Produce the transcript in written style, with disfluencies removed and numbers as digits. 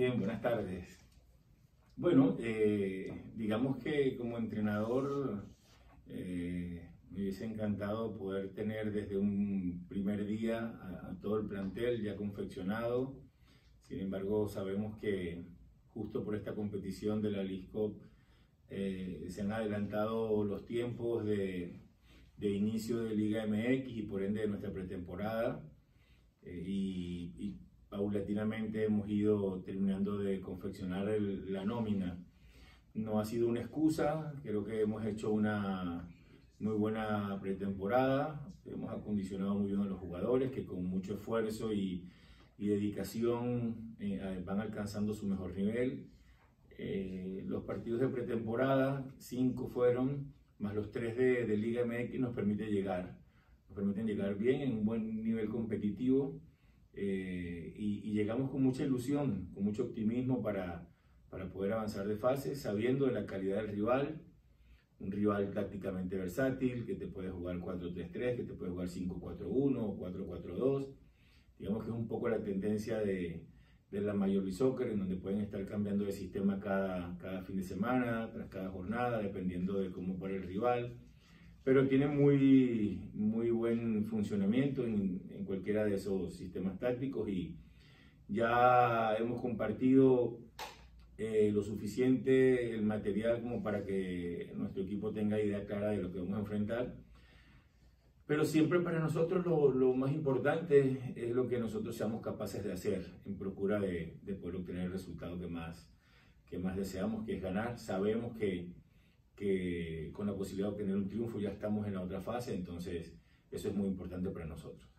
Bien, buenas tardes. Bueno, digamos que como entrenador me hubiese encantado poder tener desde un primer día a todo el plantel ya confeccionado. Sin embargo, sabemos que justo por esta competición de la League Cup se han adelantado los tiempos de inicio de Liga MX y por ende de nuestra pretemporada. Y paulatinamente hemos ido terminando de confeccionar la nómina. No ha sido una excusa, creo que hemos hecho una muy buena pretemporada, hemos acondicionado muy bien a los jugadores que con mucho esfuerzo y dedicación van alcanzando su mejor nivel. Los partidos de pretemporada, 5 fueron, más los 3 de Liga MX nos permiten llegar bien en un buen nivel competitivo. Y llegamos con mucha ilusión, con mucho optimismo para poder avanzar de fase, sabiendo de la calidad del rival, un rival tácticamente versátil, que te puede jugar 4-3-3, que te puede jugar 5-4-1 o 4-4-2. Digamos que es un poco la tendencia de la Major League Soccer, en donde pueden estar cambiando de sistema cada fin de semana, tras cada jornada, dependiendo de cómo para el rival. Pero tiene muy buen funcionamiento en cualquiera de esos sistemas tácticos y ya hemos compartido lo suficiente el material como para que nuestro equipo tenga idea clara de lo que vamos a enfrentar. Pero siempre para nosotros lo más importante es lo que nosotros seamos capaces de hacer en procura de poder obtener el resultado que más deseamos, que es ganar. Sabemos que con la posibilidad de obtener un triunfo ya estamos en la otra fase, entonces eso es muy importante para nosotros.